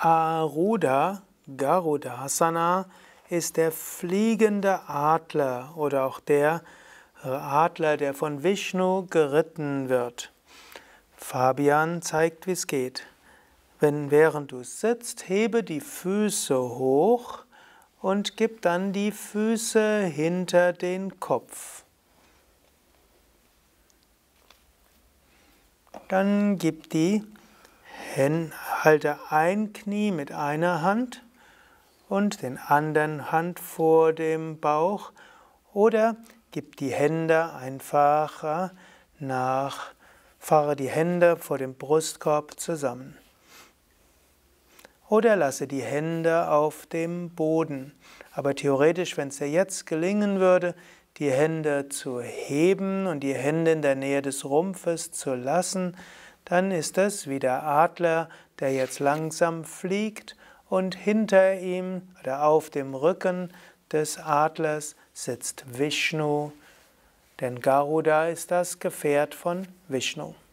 Arudha Garudasana ist der fliegende Adler oder auch der Adler, der von Vishnu geritten wird. Fabian zeigt, wie es geht. Während du sitzt, hebe die Füße hoch und gib dann die Füße hinter den Kopf. Dann halte ein Knie mit einer Hand und den anderen Hand vor dem Bauch oder gib die Hände einfach fahre die Hände vor dem Brustkorb zusammen. Oder lasse die Hände auf dem Boden. Aber theoretisch, wenn es dir jetzt gelingen würde, die Hände zu heben und die Hände in der Nähe des Rumpfes zu lassen, dann ist es wie der Adler, der jetzt langsam fliegt und hinter ihm oder auf dem Rücken des Adlers sitzt Vishnu, denn Garuda ist das Gefährt von Vishnu.